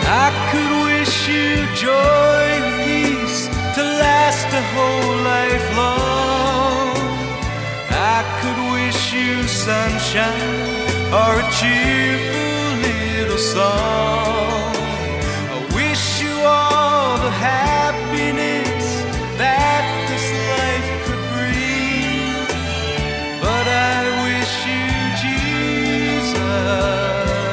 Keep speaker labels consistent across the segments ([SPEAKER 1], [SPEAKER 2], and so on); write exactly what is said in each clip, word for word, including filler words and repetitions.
[SPEAKER 1] I could wish you joy and peace to last a whole life long. I could wish you sunshine or a cheerful little song. I wish you all the happiness that this life could bring, but I wish you Jesus.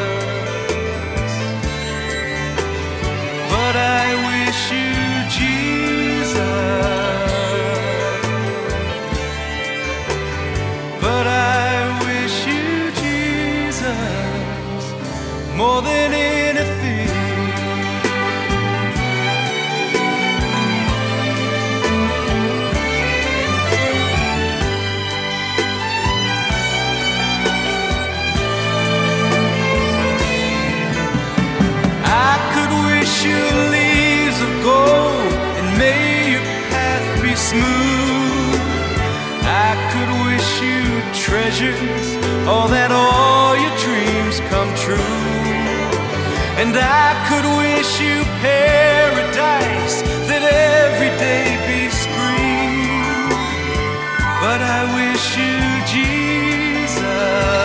[SPEAKER 1] But I wish you Jesus. But I wish you Jesus more than anything. I could wish you leaves of gold and may your path be smooth. I could wish you treasures, all that all your dreams come true. And I could wish you paradise, that every day be spring. But I wish you Jesus.